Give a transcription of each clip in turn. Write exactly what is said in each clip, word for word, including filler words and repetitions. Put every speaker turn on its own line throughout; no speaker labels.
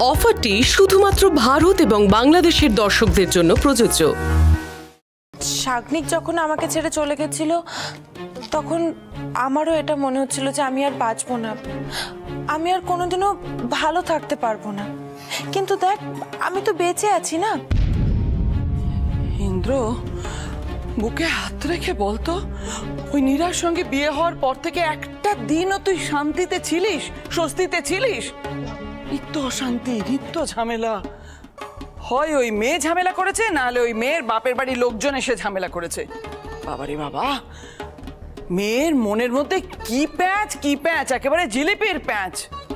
অফারটি শুধুমাত্র ভারত এবং বাংলাদেশের দর্শকদের জন্য প্রযোজ্য।
শাগনিক যখন আমাকে ছেড়ে চলে গেছিল তখন আমারও এটা মনে হচ্ছিল যে আমি আর বাঁচবো না, আমি আর কোনোদিনও ভালো থাকতে পারবো না। কিন্তু দেখ, আমি তো বেঁচে আছি না।
ইন্দ্র, বুকে হাত রেখে বলতো, ওই নীরার সঙ্গে বিয়ে হওয়ার পর থেকে একটা দিনও তুই শান্তিতে ছিলিস, স্বস্তিতে ছিলিস? নিত্য অশান্তি, নিত্য ঝামেলা। হয় ওই মেয়ে ঝামেলা করেছে, নাহলে ওই মেয়ের বাপের বাড়ির লোকজন এসে ঝামেলা করেছে। বাবারে বাবা, মেয়ের মনের মধ্যে কি প্যাঁচ কি প্যাঁচ, একেবারে জিলিপির প্যাঁচ।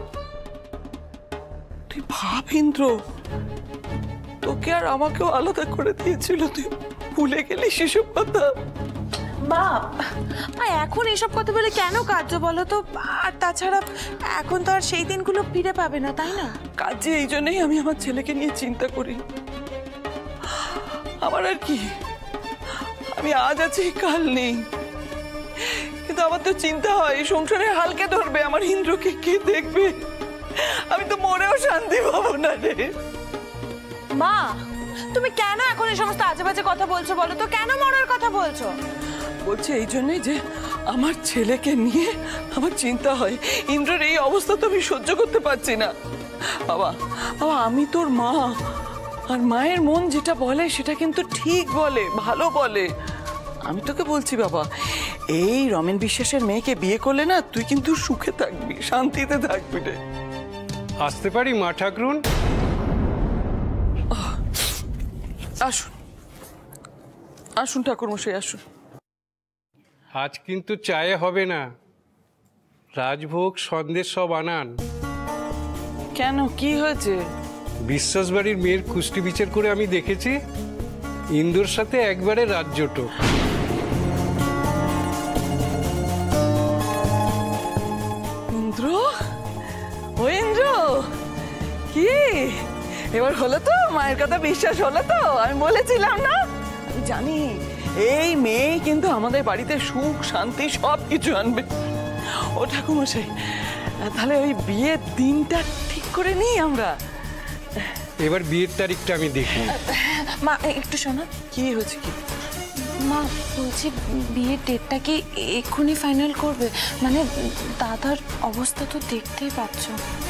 তুই ভাব ইন্দ্র, তোকে আর আমাকেও আলাদা করে দিয়েছিল, তুই ভুলে গেলি সেসব কথা?
মা, এখন এসব কথা বলে কেন কার্য বলো তো? আর তাছাড়া এখন তো আর সেই দিনগুলো ফিরে পাবে না, তাই না?
কাজে এই জন্যই আমি আমার ছেলেকে নিয়ে চিন্তা করি। আমার আর কি, আমি আজ আছি কাল নেই, কিন্তু আমার তো চিন্তা হয় সংসারে হালকে ধরবে, আমার ইন্দ্রকে কে দেখবে? আমি তো মরেও শান্তি পাবো না রে।
মা, তুমি কেন এখন এই সমস্ত আজে বাজে কথা বলছো বলো তো? কেন মরার কথা বলছো?
বলছে এই জন্যই যে আমার ছেলেকে নিয়ে আমার চিন্তা হয়। ইন্দ্রের এই অবস্থা তো আমি সহ্য করতে পারছি না। বাবা বাবা, আমি তোর মা, আর মায়ের মন যেটা বলে সেটা কিন্তু ঠিক বলে, ভালো বলে। আমি তোকে বলছি বাবা, এই রমেন বিশ্বাসের মেয়েকে বিয়ে করলে না, তুই কিন্তু সুখে থাকবি, শান্তিতে থাকবি রে।
আসতে পারি মা ঠাকুরুন?
আসুন আসুন ঠাকুরমশাই, আসুন।
আজ কিন্তু চায়ে হবে না, রাজভোগ সন্দেশ সব আনান।
কেন, কি হয়েছে?
বিশ্বাস বাড়ির মেয়ের কুষ্টি বিচার করে আমি দেখেছি ইন্দুর সাথে একবারে রাজ্যটো।
ইন্দ্র, ও ইন্দ্র, কি এবার হলো তো? মায়ের কথা বিশ্বাস হলো তো? আমি বলেছিলাম না, আমি জানি এই মেয়ে কিন্তু আমাদের বাড়িতে সুখ শান্তি সব কিছু আনবে। ও ঠাকুরমশাই, তাহলে ওই বিয়ের দিনটা ঠিক করে নিই আমরা।
এবার বিয়ের তারিখটা আমি দেখি।
মা একটু শোনো।
কি হয়েছে? কি
মা বলছি, বিয়ের ডেটটা কি এক্ষুনি ফাইনাল করবে? মানে দাদার অবস্থা তো দেখতেই পাচ্ছ।